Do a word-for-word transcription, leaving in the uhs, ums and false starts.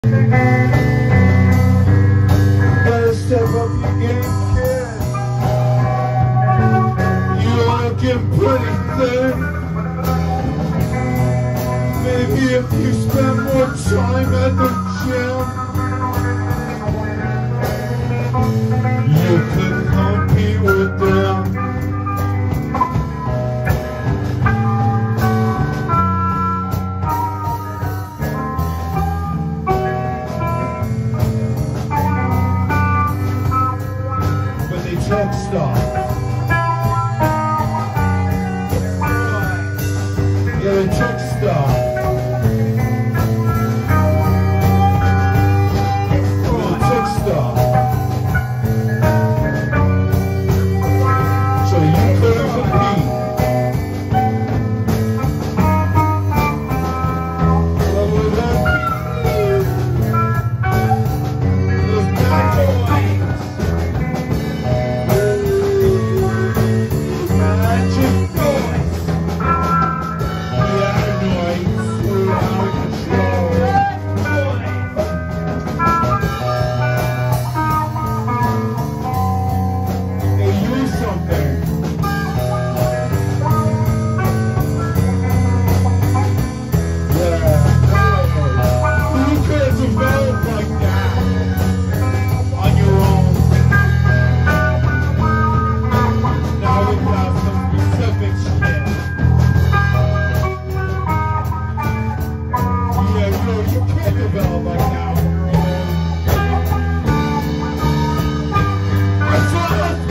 Better step up your game, kid. You're looking pretty thin. Maybe if you spend more time at the gym, you could compete with them. Truck stop. Yeah, the truck stop. The truck stop. So you couldn't compete. What would that be? Those bad boys. Like now,